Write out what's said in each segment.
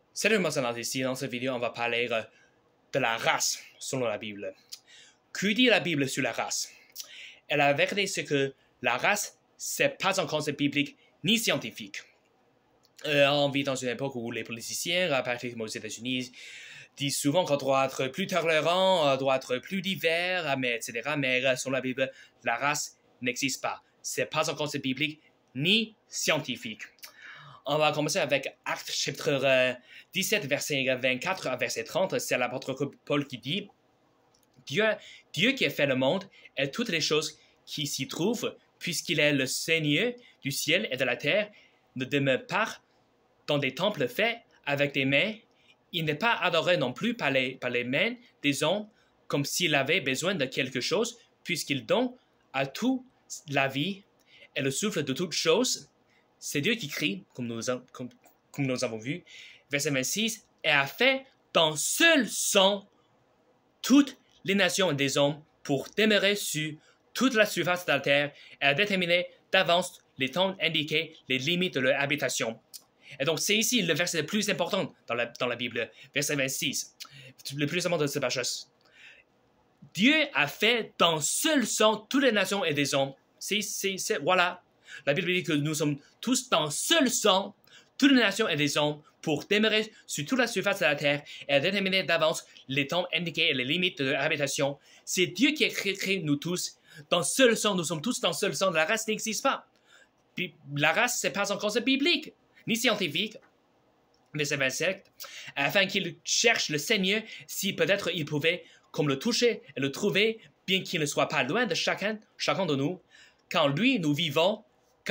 Salut, moi c'est Nat ici. Dans cette vidéo, on va parler de la race selon la Bible. Que dit la Bible sur la race? Et la vérité, c'est que la race, c'est pas un concept biblique ni scientifique. On vit dans une époque où les politiciens, particulièrement aux États-Unis, disent souvent qu'on doit être plus tolérant, doit être plus divers, etc. Mais selon la Bible, la race n'existe pas. C'est pas un concept biblique ni scientifique. On va commencer avec Actes chapitre 17, verset 24 à verset 30. C'est l'apôtre Paul qui dit « Dieu qui a fait le monde et toutes les choses qui s'y trouvent, puisqu'il est le Seigneur du ciel et de la terre, ne demeure pas dans des temples faits avec des mains. Il n'est pas adoré non plus par les mains des hommes comme s'il avait besoin de quelque chose, puisqu'il donne à tout la vie et le souffle de toutes choses. C'est Dieu qui crie, comme nous avons vu. Verset 26, et a fait d'un seul sang toutes les nations des hommes pour demeurer sur toute la surface de la terre et a déterminé d'avance les temps indiqués, les limites de leur habitation. Et donc, c'est ici le verset le plus important dans la Bible, verset 26, le plus important de ce passage. Dieu a fait d'un seul sang toutes les nations et des hommes. Voilà. La Bible dit que nous sommes tous dans un seul sang, toutes les nations et les hommes, pour demeurer sur toute la surface de la terre et à déterminer d'avance les temps indiqués et les limites de leur habitation. C'est Dieu qui a créé nous tous dans un seul sang. Nous sommes tous dans un seul sang. La race n'existe pas. Puis, la race, ce n'est pas un concept biblique, ni scientifique. Verset 27, afin qu'il cherche le Seigneur, si peut-être il pouvait comme le toucher et le trouver, bien qu'il ne soit pas loin de chacun de nous, quand en lui nous vivons,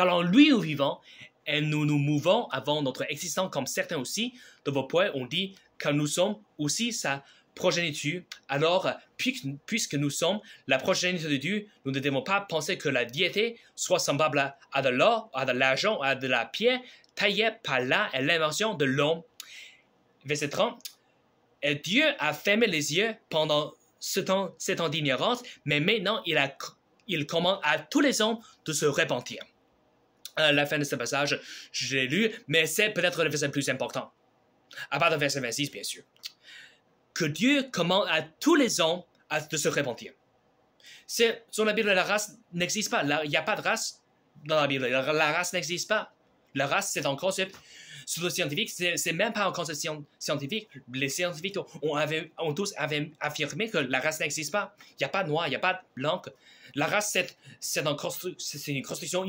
et nous nous mouvons avant notre existence, comme certains aussi de vos poètes ont dit, car nous sommes aussi sa progéniture. Alors, puisque nous sommes la progéniture de Dieu, nous ne devons pas penser que la diété soit semblable à de l'or, à de l'argent, à de la pierre, taillée par là et l'invention de l'homme. Verset 30. Et Dieu a fermé les yeux pendant ce temps d'ignorance, mais maintenant il commande à tous les hommes de se repentir. À la fin de ce passage, je l'ai lu, mais c'est peut-être le verset le plus important. À part le verset 26, bien sûr. Que Dieu commande à tous les hommes de se repentir. Sur la Bible, la race n'existe pas. Il n'y a pas de race dans la Bible. La race n'existe pas. La race, c'est un concept scientifique. C'est même pas un concept scientifique. Les scientifiques ont tous affirmé que la race n'existe pas. Il n'y a pas de noir, il n'y a pas de blanc. La race, c'est une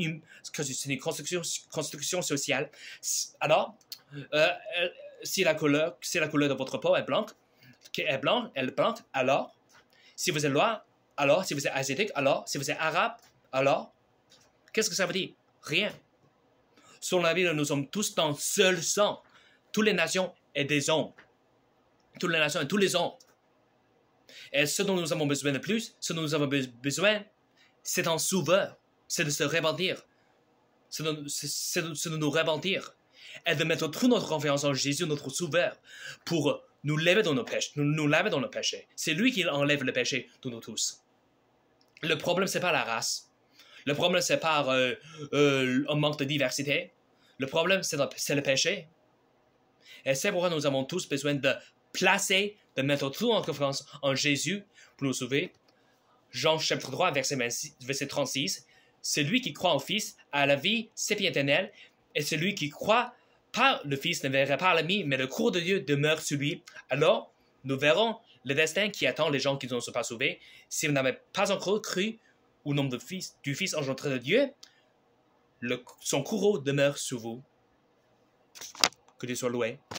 construction sociale. Alors, si la couleur de votre peau est blanche, alors, si vous êtes noir, alors, si vous êtes asiatique, alors, si vous êtes arabe, alors, qu'est-ce que ça veut dire? Rien. Selon la Bible, nous sommes tous dans un seul sang. Toutes les nations et des hommes. Toutes les nations et tous les hommes. Et ce dont nous avons besoin de plus, ce dont nous avons besoin, c'est un sauveur. C'est de se repentir. C'est de nous repentir. Et de mettre toute notre confiance en Jésus, notre sauveur, pour nous laver dans nos péchés. Nous laver dans nos péchés. C'est lui qui enlève le péché de nous tous. Le problème, c'est pas la race. Le problème, c'est pas un manque de diversité. Le problème, c'est le péché. Et c'est pourquoi nous avons tous besoin de mettre toute notre confiance en Jésus pour nous sauver. Jean chapitre 3, verset 36. Celui qui croit au Fils a la vie sempiternelle, et celui qui croit pas le Fils ne verra pas la vie, mais le cours de Dieu demeure sur lui. Alors, nous verrons le destin qui attend les gens qui ne sont pas sauvés. Si vous n'avez pas encore cru au nom du Fils engendré de Dieu, son courroux demeure sur vous. Que Dieu soit loué.